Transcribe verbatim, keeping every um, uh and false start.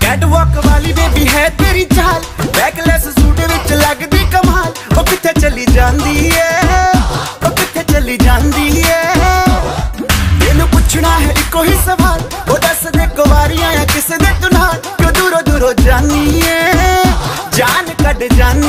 Catwalk वाली baby है तेरी चाल, बैकलेस सूट विच लगदी कमाल। ओ किथे चली जांदी है, ओ किथे चली जांदी है, तेनू पुछना है इको ही सवाल। ओ दस दे कुवारी आया किस दे तू नाल, क्यों दूरों दूरों जानी है, जान कट जानी